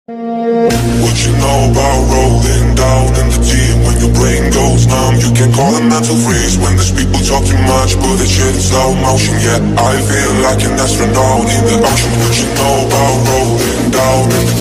What you know about rolling down in the deep? When your brain goes numb, you can call it mental freeze. When there's people talk too much, but the shit in slow motion. Yeah, I feel like an astronaut in the ocean. What you know about rolling down in the